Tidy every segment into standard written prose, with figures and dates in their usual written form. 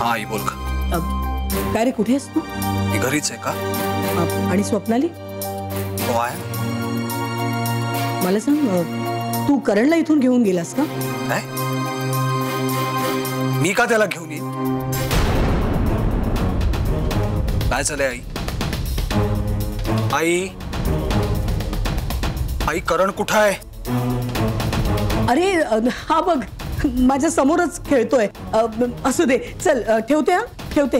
आई बोल का? काय रे, कुठे आहेस तू? ती घरीच आहे का? आणि स्वप्नाली? हो आहे ना. मला सांग, तू करणला इथून घेऊन गेलास का? काय? मी का त्याला घेऊन येईन? काय झालंय आई? आई आई करण कुठं आहे? अरे हा बघ, माझ्या समोरच खेळतोय. असू दे, चल ठेवते. हा ठेवते.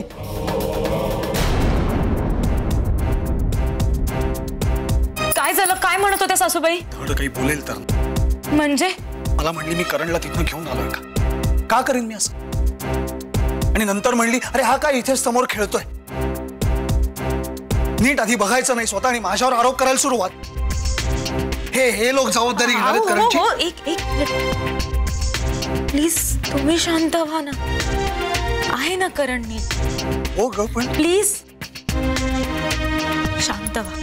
काय झालं? काय म्हणत होत्या सासूबाई? थोडं काही बोलेल तर. म्हणजे मला म्हणली मी करणला तिथून घेऊन आलोय का करीन मी असं? आणि नंतर म्हणली अरे हा काय इथेच समोर खेळतोय. नीट आधी बघायचं नाही स्वतः आणि माझ्यावर आरोप करायला सुरुवात. हे लोक जबाबदारी घेणार आहेत करणची. हो, एक प्लीज तुम्ही शांत व्हा ना. आहे ना करण नीट? हो ग, पण प्लीज शांत व्हा.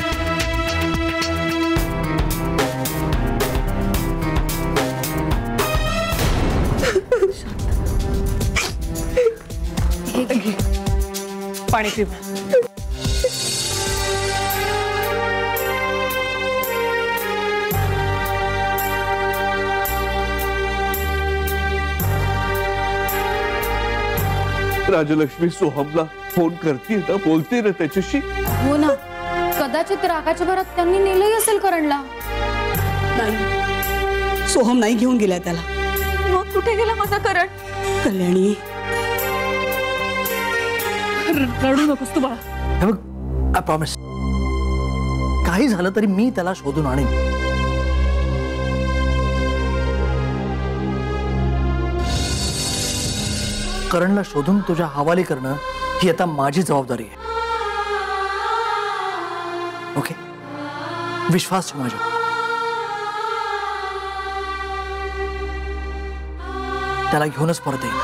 पाणी पी. राजलक्ष्मी सोहमला फोन करते ना, बोलते ना त्याच्याशी. हो ना, कदाचित रागाच्या भरात त्यांनी नेलंही असेल करणला. नाही, सोहम नाही घेऊन गेला त्याला. मग कुठे गेला माझा करण? कल्याणी, रडू नकोस तू बाळा. बघ, आय प्रॉमिस, काही झालं तरी मी त्याला शोधून आणेन. करणला शोधून तुझ्या हवाली करणं ही आता माझी जबाबदारी आहे. ओके, विश्वास ठेव माझ्यावर. त्याला घेऊनच परत येईल.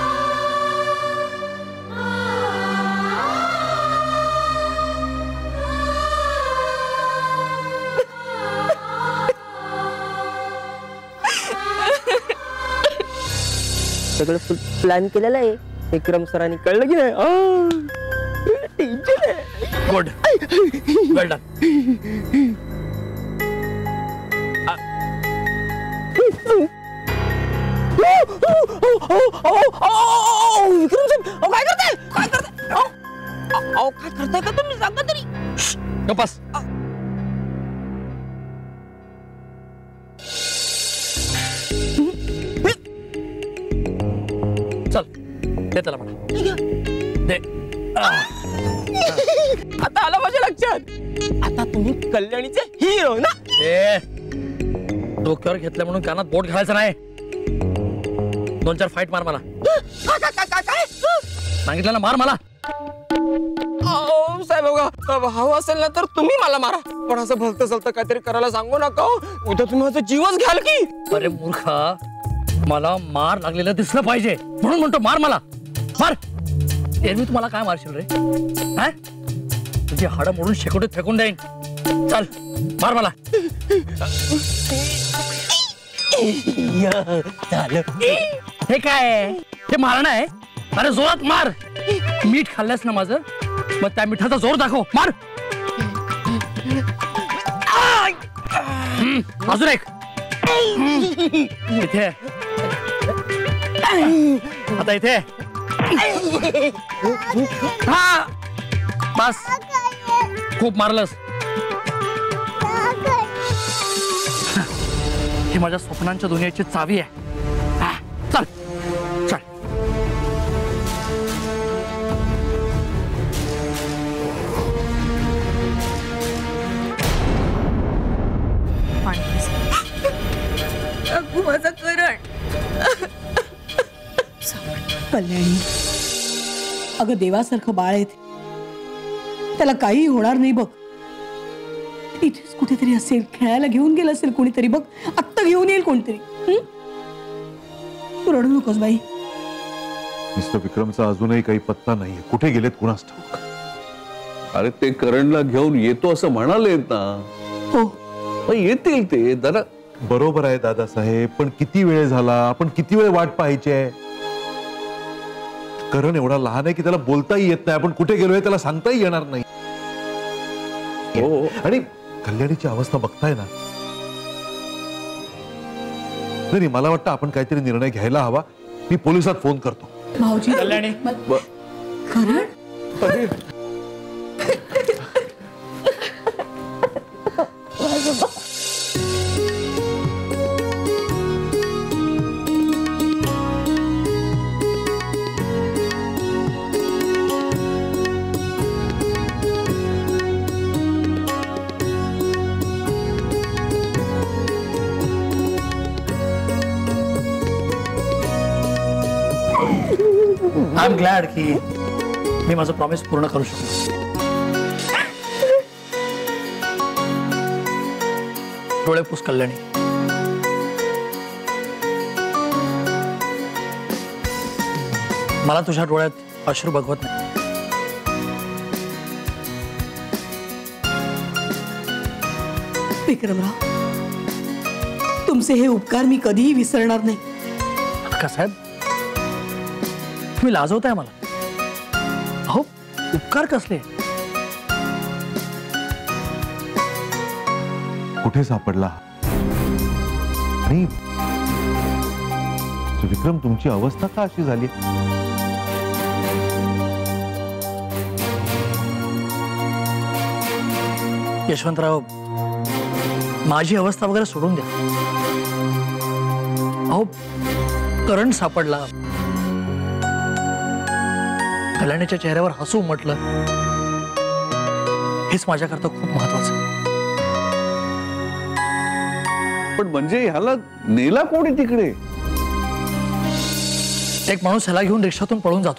सगळं प्लॅन केलेलं आहे विक्रम सरांनी, कळलं की नाही? टेन्शन आहे. Good, well done. Vikram sir काय करताय? काय करताय का तुम्ही? सांगा तरी. बस. चल दे त्याला म्हणा. दे. आता आला माझ्या लक्षात. आता तुम्ही कल्याणीचे हिरो ना? डोक्यावर घेतलं म्हणून कानात बोट घालायचं नाही. 2-4 फाईट मार मला. काय सांगितलं ना, मार मला. साहेब बघा, हवं असेल ना तर तुम्ही मला मारा, पण असं भलतं चलतं काहीतरी करायला सांगू नका. उद्या तुम्ही माझा जीवच घ्याल की. अरे मूर्खा, मला मार लागलेलं दिसलं पाहिजे म्हणून म्हणतो मार मला. मार. एरवी तुम्हाला काय मारशील रे? हा, तुझी हाडं मोडून शेकोटीत फेकून देईन. चल मार मला. हे काय? हे मारणं आहे? अरे जोरात मार. मीठ खाल्लंस ना माझं, मग त्या मिठाचा जोर दाखव. मार. अजून एक. इथे आता इथे. हा बस, खूप मारलंस. ही माझ्या स्वप्नांच्या दुनियेची चावी आहे. चल चल. माझा करण. कल्याणी, अगं देवासारखं बाळ आहे, त्याला काही होणार नाही बघ. इथेच कुठेतरी असेल, खेळायला घेऊन गेलं असेल कोणीतरी. बघ, आत्ता घेऊन येईल कोणतरी. तू रडू नकोस बाई. मिस्टर विक्रमचा अजूनही काही पत्ता नाहीये. कुठे गेलेत कुणास ठाऊक. अरे ते करणला घेऊन येतो असं म्हणाले ना. हो, येतील ते. जरा बरोबर आहे दादासाहेब, पण किती वेळ झाला? आपण किती वेळ वाट पाहायची आहे? करण एवढा लहान आहे की त्याला बोलताही येत नाही, आपण कुठे गेलोय त्याला सांगताही येणार नाही. आणि कल्याणीची अवस्था बघताय ना. नाही, मला वाटतं आपण काहीतरी निर्णय घ्यायला हवा. मी पोलिसात फोन करतो. भाऊजी Kalyani Karan I am glad की मी माझं प्रॉमिस पूर्ण करू शकतो. डोळे पुस कल्याणी. मला तुझ्या डोळ्यात अश्रू बघवत नाही. विक्रमराव, तुमचे हे उपकार मी कधीही विसरणार नाही. अक्का साहेब, तुम्ही लाजवताय मला. अहो, उपकार कसले? कुठे सापडला? आणि विक्रम, तुमची अवस्था का अशी झाली? यशवंतराव, माझी अवस्था वगैरे सोडून द्या. अहो, करण सापडला. कल्याणीच्या चेहऱ्यावर हसू उमटलं. हेच माझ्याकरता खूप महत्वाचं. पण म्हणजे ह्याला नेला कोणी तिकडे? एक माणूस ह्याला घेऊन रिक्षातून पळून जातो.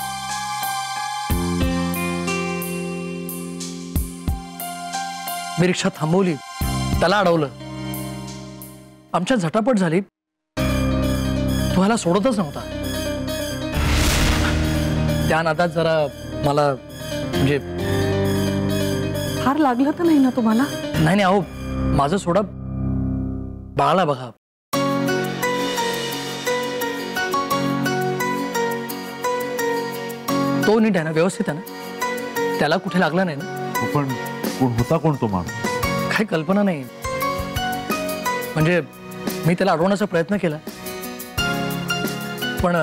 मी रिक्षा थांबवली, त्याला अडवलं. आमच्यात झटापट झाली. तो ह्याला सोडतच नव्हता. त्या नादात जरा मला म्हणजे फार लागलं तर नाही ना तुम्हाला? नाही. अहो, माझं सोडा, बाळाला बघा. तो नीट आहे ना? व्यवस्थित आहे ना? त्याला कुठे लागलं नाही ना? पण कोण होता, कोण तो माणूस? काही कल्पना नाही. म्हणजे मी त्याला अडवण्याचा प्रयत्न केला, पण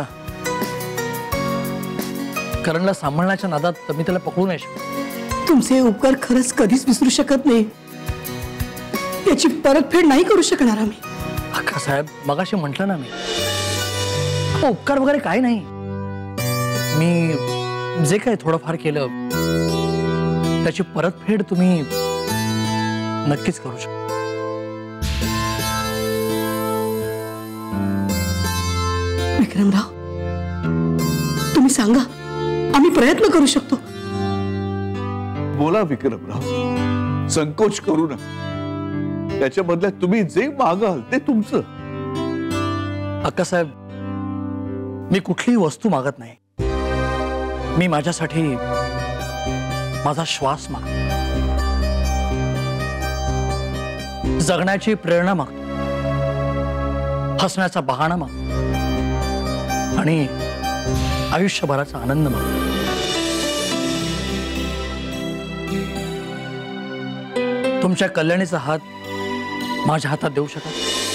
करणला सांभाळण्याच्या नादात मी त्याला पकडू नाही शकलो. तुमचे उपकार खरंच कधीच विसरू शकत नाही. याची परतफेड नाही करू शकणार आम्ही. अक्का साहेब, मगाशी म्हटलं ना मी, उपकार वगैरे काय नाही. मी जे काही थोडंफार केलं त्याची परतफेड तुम्ही नक्कीच करू शकता. विक्रमराव, तुम्ही सांगा, आम्ही प्रयत्न करू शकतो. बोला विक्रमराव, संकोच करू नका. त्याच्या बदल्यात तुम्ही जे मागाल ते तुमचं. अक्का साहेब, मी कुठलीही वस्तू मागत नाही. मी माझ्यासाठी माझा श्वास मागतो, जगण्याची प्रेरणा मागतो, हसण्याचा बहाणा मागतो आणि आयुष्यभराचा आनंद मागतो. तुमच्या कल्याणीचा हात माझ्या हातात देऊ शकाल?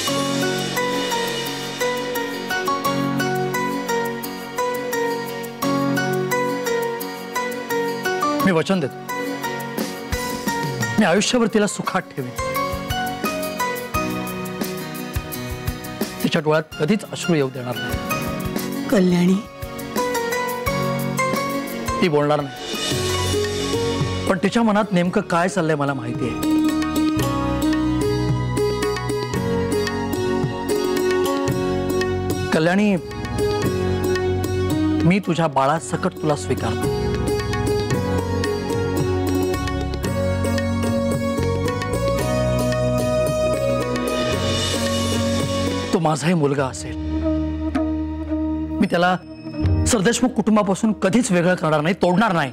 मी वचन देतो, मी आयुष्यभर तिला सुखात ठेवेन. तिच्या डोळ्यात कधीच अश्रू येऊ देणार नाही. कल्याणी, ती बोलणार नाही, पण तिच्या मनात नेमकं काय चाललंय मला माहिती आहे. कल्याणी, मी तुझ्या बाळासकट तुला स्वीकारतो. तो माझाही मुलगा असेल. मी त्याला सरदेशमुख कुटुंबापासून कधीच वेगळं करणार नाही, तोडणार नाही.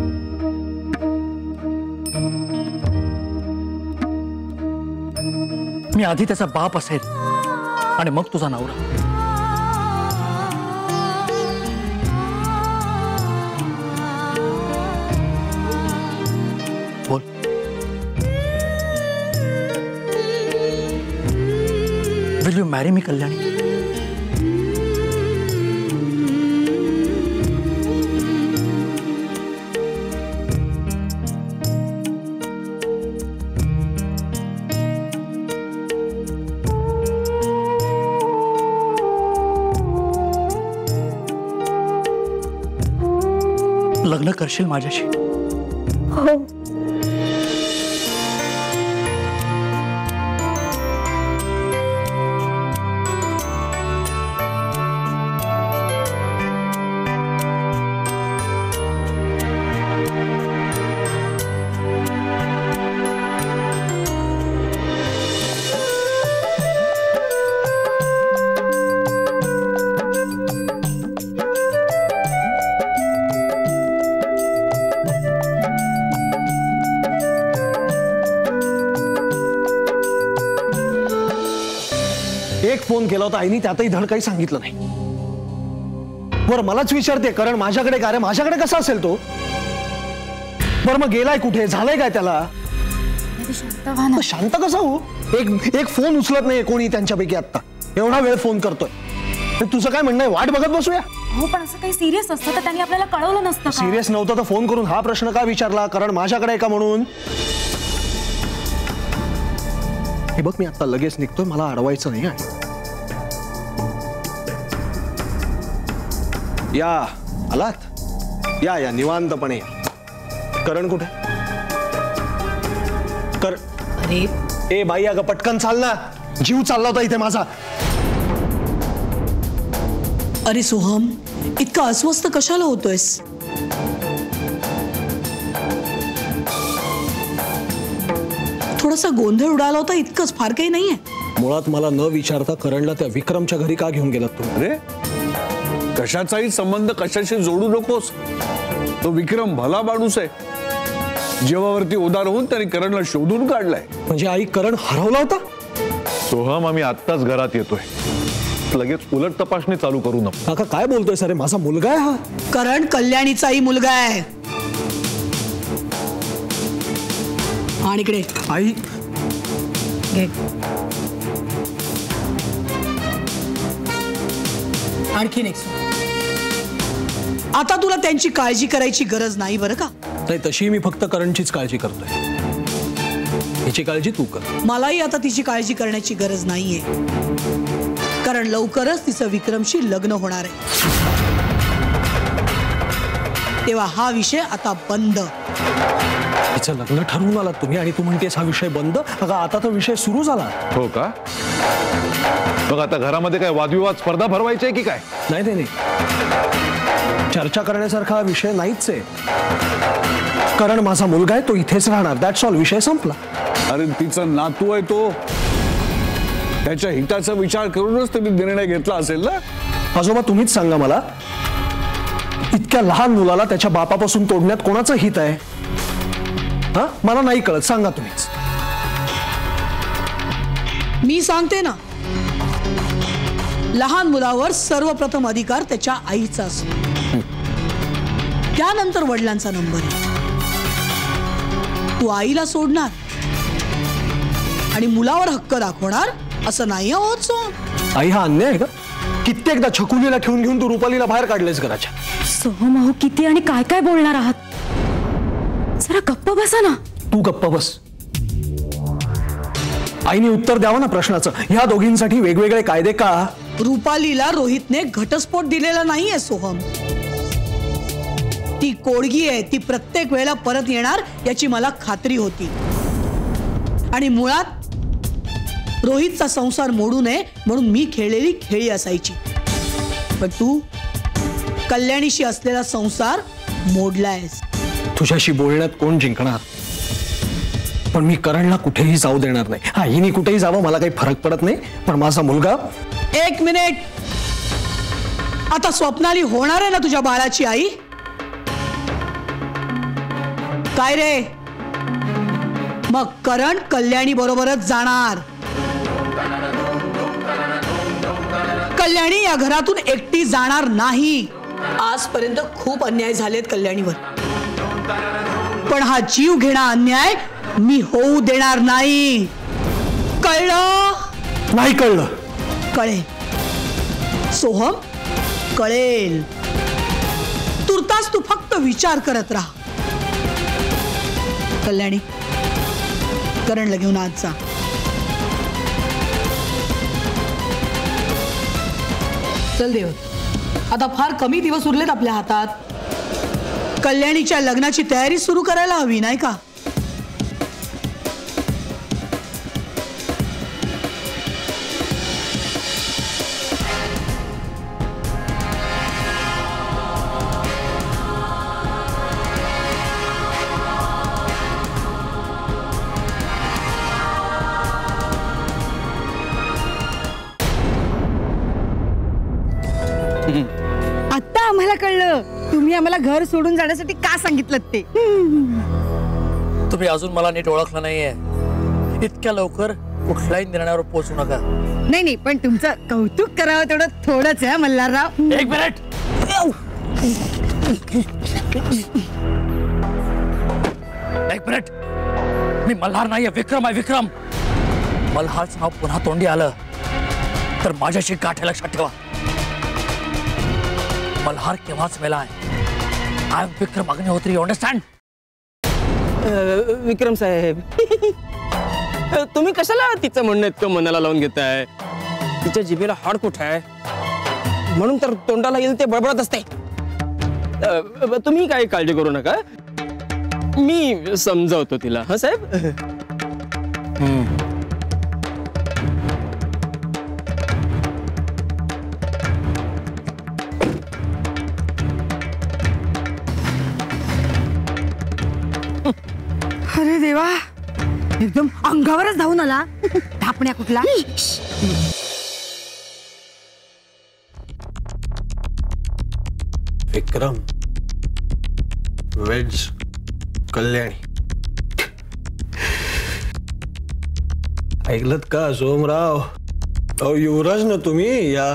मी आधी त्याचा बाप असेल आणि मग तुझा नवरा. Will you marry me Kalyani? लग्न करशील माझ्याशी? हो. एक फोन केला होता आईनी, त्यातही धड काही सांगितलं नाही. बरं मलाच विचारते कारण माझ्याकडे काय रे, माझ्याकडे कसा असेल तो? बरं मग गेलाय कुठे, झालंय काय त्याला? शांत कसा हो? एक फोन उचलत नाही कोणी त्यांच्यापैकी. आता एवढा वेळ फोन करतोय, तुझं काय म्हणणं आहे? वाट बघत बसूया? हो पण असं काही सिरियस असतं तर त्यांनी आपल्याला कळवलं नसतं. सिरियस नव्हतं तर फोन करून हा प्रश्न का विचारला? कारण माझ्याकडे आहे का म्हणून? हे बघ मी आता लगेच निघतोय, मला अडवायचं नाही आहे. या आलात? या निवांतपणे या. करण कुठे? अरे ए बाई अगं पटकन चाल ना, जीव चालला होता इथे माझा. अरे सोहम, इतका अस्वस्थ कशाला होतोयस? थोडासा गोंधळ उडाला होता, इतकंच, फार काही नाहीये. मुळात मला न विचारता करणला त्या विक्रमच्या घरी का घेऊन गेलात तुम्ही? अरे कशाचाही संबंध कशाशी जोडू नकोस. तो विक्रम भला माणूस आहे. जीवावरती उदार होऊन त्याने करणला शोधून काढलाय. म्हणजे आई करण हरवला होता? सोहम आम्ही आत्ताच घरात येतोय, लगेच उलट तपासणी चालू करू नको. काका काय बोलतोय सर? माझा मुलगा आहे हा. करण कल्याणीचाही मुलगा आहे. आणि इकडे आई घे. आणखीन एक. आता तुला त्यांची काळजी करायची गरज नाही बरं का? नाही तशी मी फक्त करणचीच काळजी करतोय. हिची काळजी तू कर. मलाही आता तिची काळजी करण्याची गरज नाहीये, कारण लवकरच तिचं विक्रमशी लग्न होणार आहे. तेव्हा हा विषय आता बंद. तिचं लग्न ठरवून आलात तुम्ही आणि तू म्हणतेस हा विषय बंद? अगं आता तर विषय सुरू झाला. हो का? बघ आता घरामध्ये काय वादविवाद स्पर्धा भरवायची आहे की काय? नाही नाही नाही, चर्चा करण्यासारखा हा विषय नाहीच आहे. कारण माझा मुलगा आहे, तो इथेच राहणार. That's all. विषय संपला. अरे तिचा नातू आहे तो, त्याच्या हिताचा विचार करूनच तुम्ही निर्णय घेतला असेल ना. आजोबा तुम्हीच सांगा मला, इतक्या लहान मुलाला त्याच्या बापापासून तोडण्यात कोणाचं हित आहे? हा मला नाही कळत, सांगा तुम्हीच. मी सांगते ना, लहान मुलावर सर्वप्रथम अधिकार त्याच्या आईचा असतो, त्यानंतर वडिलांचा नंबर आहे. तू आईला सोडणार आणि मुलावर हक्क दाखवणार असं नाही होत. सो आई हा अन्याय आहे का? कित्येकदा छकुलीला ठेवून घेऊन तू रुपालीला बाहेर काढलेस घराच्या. सोहम अहो किती आणि काय काय बोलणार आहात? जरा गप्प बसा ना. तू गप्प बस. आईने उत्तर द्यावं ना प्रश्नाचं. ह्या दोघींसाठी वेगवेगळे कायदे का? रुपालीला रोहितने घटस्फोट दिलेला नाहीये सोहम. ती कोडगी आहे, ती प्रत्येक वेळेला परत येणार याची मला खात्री होती. आणि मुळात रोहितचा संसार मोडू नये म्हणून मी खेळलेली खेळी असायची. पण तू कल्याणीशी असलेला संसार मोडलायस. तुझ्याशी बोलण्यात कोण जिंकणार? पण मी करणला कुठेही जाऊ देणार नाही. हा हिने कुठेही जावं मला काही फरक पडत नाही, पण माझा मुलगा. एक मिनिट. आता स्वप्नाली होणार आहे ना तुझ्या बाळाची आई? काय रे? मग करण कल्याणी बरोबरच जाणार. कल्याणी या घरातून एकटी जाणार नाही. आजपर्यंत खूप अन्याय झालेत कल्याणीवर, पण हा जीव घेणा अन्याय मी होऊ देणार नाही. कळलं? नाही कळलं. कळेल सोहम, कळेल. तुर्तास तू फक्त विचार करत राहा. कल्याणी, करणला घेऊन आज जा. चल देव, आता फार कमी दिवस उरलेत आपल्या हातात. कल्याणीच्या लग्नाची तयारी सुरू करायला हवी नाही का? आता आम्हाला कळलं तुम्ही आम्हाला घर सोडून जाण्यासाठी का सांगितलं ते. तुम्ही अजून मला नीट ओळखलं नाहीये. इतक्या लवकर कुठल्याही निर्णयावर पोहोचू नका. नाही नाही, पण तुमचं कौतुक करावं तेवढं थोडंच आहे मल्हारराव. एक मिनिट. एक मिनिट. मी मल्हार नाहीये, विक्रम आहे. विक्रम. मल्हारचं नाव पुन्हा तोंडी आलं तर माझ्याशी गाठ लक्षात ठेवा. मल्हार केव्हाच मेला आहे. I am Vikram Agnihotri. You understand? Vikram साहेब, तुम्ही कशाला तिचं म्हणणं इतकं मनाला लावून घेताय? तिच्या जिभेला हाड कुठे आहे म्हणून तर तोंडाला येईल ते बडबडत असते. तुम्ही काही काळजी करू नका, मी समजावतो तिला. हा साहेब. अरे देवा, एकदम अंगावरच धावून आला. ढापण्या कुठला. विक्रम वेज कल्याणी. ऐकलत का सोमराव? अहो युवराज ना तुम्ही या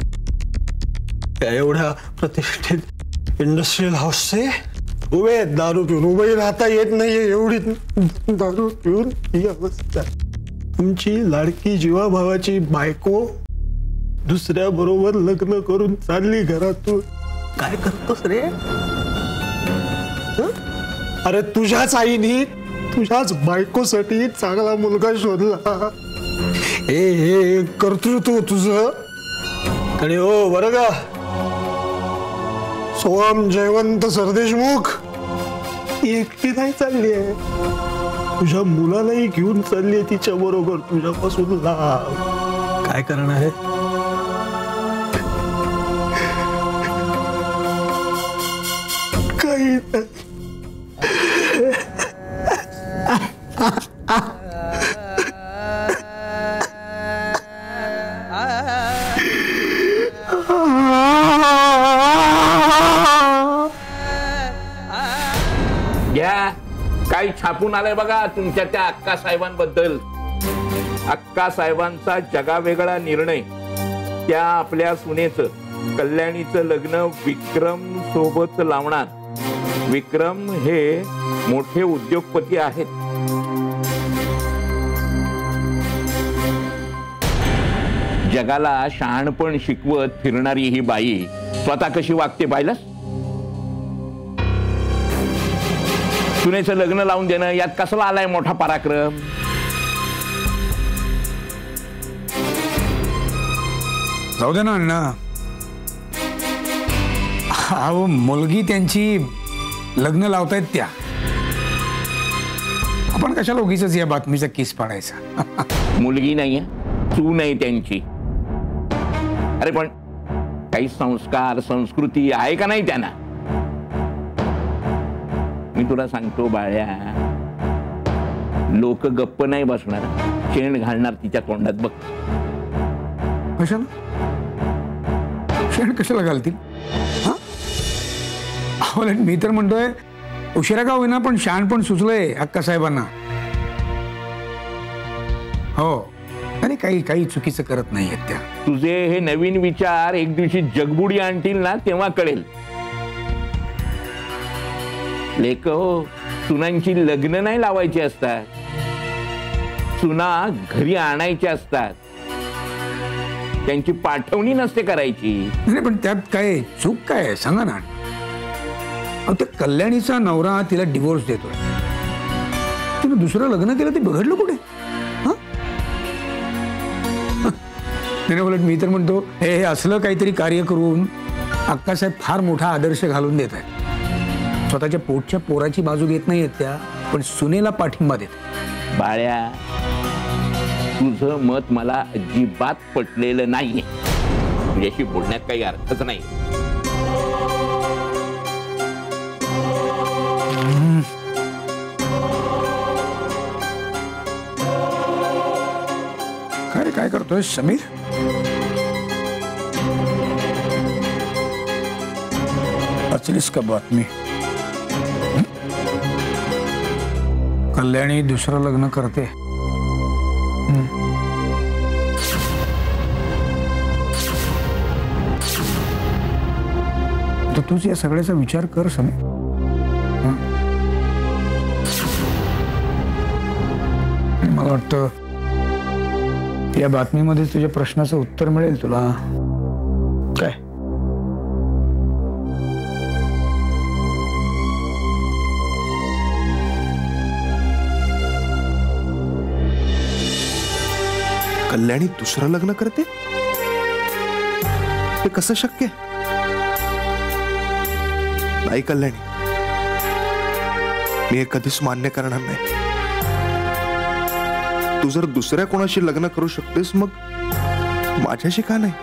एवढ्या प्रतिष्ठित इंडस्ट्रियल हाऊसचे उभे दारू पिऊन उभे राहता येत नाहीये. एवढी दारू पिऊन ही अवस्था. तुमची लाडकी जीवाभावाची बायको दुसऱ्या बरोबर लग्न करून चालली घरातून. काय करतोस रे? अरे तुझ्याच आईनी तुझ्याच बायकोसाठी चांगला मुलगा शोधला. हे कर्तृत्व तुझं. आणि हो बरं का, सोहम जयवंत सरदेशमुख एकटी नाही चालली आहे, तुझ्या मुलालाही घेऊन चालली आहे तिच्या बरोबर तुझ्यापासून लांब. काय करणार आहे? काही नाही. घ्या, काही छापून आलंय बघा तुमच्या त्या अक्का साहेबांबद्दल. अक्का साहेबांचा जगावेगळा निर्णय. त्या आपल्या सुनेचं कल्याणीचं लग्न विक्रम सोबत लावणार. विक्रम हे मोठे उद्योगपती आहेत. जगाला शहाणपण शिकवत फिरणारी ही बाई स्वतः कशी वागते पाहिलंस? सुनेचं लग्न लावून देणं यात कसला आलाय मोठा पराक्रम. जाऊ दे ना अण्णा. अहो मुलगी त्यांची लग्न लावतायत त्या. आपण कशाला उगीच या बातमीचा केस पाडायचा. मुलगी नाहीये, सून आहे त्यांची. अरे पण काही संस्कार संस्कृती आहे का नाही त्यांना? मी तुला सांगतो बाळ्या, लोक गप्प नाही बसणार, शेण घालणार तिच्या तोंडात बघ. कशाला शेण कशाला घालतील? मी तर म्हणतोय उशिरा का होईना पण शहाणपण सुचलंय अक्का साहेबांना. हो, आणि काही काही चुकीचं करत नाहीयेत त्या. तुझे हे नवीन विचार एक दिवशी जगबुडी आणतील ना तेव्हा कळेल. लेक हो, सुनांची लग्न नाही लावायची असतात, सुना घरी आणायच्या असतात. त्यांची पाठवणी नसते करायची. नाही पण त्यात काय चूक काय आहे सांगा ना. अहो त्या कल्याणीचा नवरा तिला डिवोर्स देतोय, तिने दुसरं लग्न केलं ते बिघडलं कुठे? नाही उलट मी तर म्हणतो हे असलं काहीतरी कार्य करून अक्कासाहेब फार मोठा आदर्श घालून देत आहेत. स्वतःच्या पोटच्या पोराची बाजू घेत नाहीयेत त्या, पण सुनेला पाठिंबा देत. बाळ्या, तुझं मत मला अजिबात पटलेलं नाहीये. तुझ्याशी बोलण्यात काही अर्थच नाही. काय करतोय समीर? वाचलीस का बातमी? कल्याणी दुसरं लग्न करते. तर तूच या सगळ्याचा विचार कर समीर. मला वाटतं या बातमीमध्ये तुझ्या प्रश्नाचं उत्तर मिळेल तुला. काय कल्याणी दुसरं लग्न करते? हे कसं शक्य? नाही कल्याणी, मी हे कधीच मान्य करणार नाही. तू जर दुसऱ्या कोणाशी लग्न करू शकतेस मग माझ्याशी का नाही?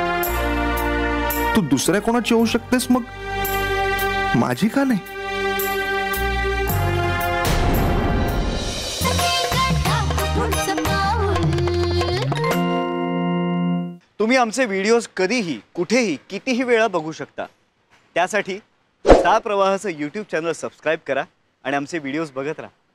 तू दुसऱ्या कोणाची होऊ शकतेस मग माझी का नाही? तुम्ही आमचे व्हिडिओज कधीही कुठेही कितीही वेळा बघू शकता. त्यासाठी स्टार प्रवाहाचं YouTube चॅनल सबस्क्राईब करा आणि आमचे व्हिडिओज बघत राहा.